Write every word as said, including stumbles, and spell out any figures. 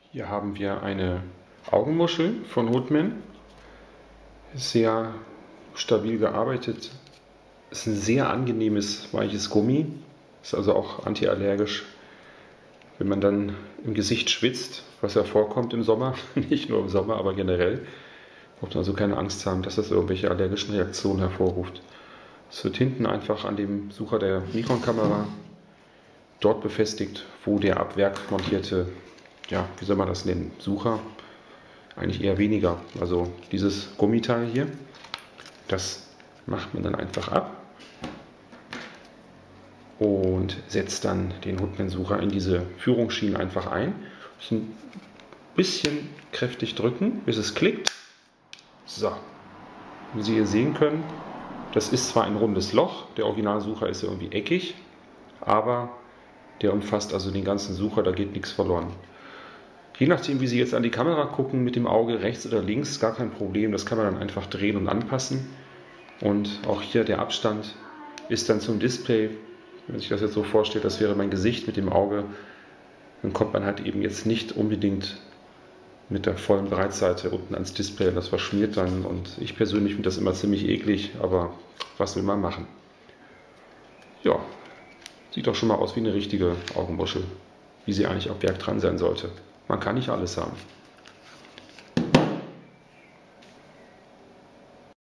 Hier haben wir eine Augenmuschel von Hoodman. Sehr stabil gearbeitet. Ist ein sehr angenehmes, weiches Gummi. Ist also auch antiallergisch. Wenn man dann im Gesicht schwitzt, was ja vorkommt im Sommer, nicht nur im Sommer, aber generell, braucht man also keine Angst haben, dass das irgendwelche allergischen Reaktionen hervorruft. Es wird hinten einfach an dem Sucher der Nikon-Kamera dort befestigt, wo der ab Werk montierte, ja, wie soll man das nennen, Sucher, eigentlich eher weniger. Also dieses Gummiteil hier, das macht man dann einfach ab und setzt dann den Hoodman-Sucher in diese Führungsschienen einfach ein. Ein bisschen kräftig drücken, bis es klickt. So, wie Sie hier sehen können, das ist zwar ein rundes Loch, der Originalsucher ist irgendwie eckig, aber der umfasst also den ganzen Sucher, da geht nichts verloren. Je nachdem, wie Sie jetzt an die Kamera gucken, mit dem Auge rechts oder links, gar kein Problem, das kann man dann einfach drehen und anpassen. Und auch hier der Abstand ist dann zum Display, wenn man sich das jetzt so vorstellt, das wäre mein Gesicht mit dem Auge, dann kommt man halt eben jetzt nicht unbedingt mit der vollen Breitseite unten ans Display und das verschmiert dann. Und ich persönlich finde das immer ziemlich eklig, aber was will man machen? Ja, sieht doch schon mal aus wie eine richtige Augenmuschel, wie sie eigentlich auf Werk dran sein sollte. Man kann nicht alles haben.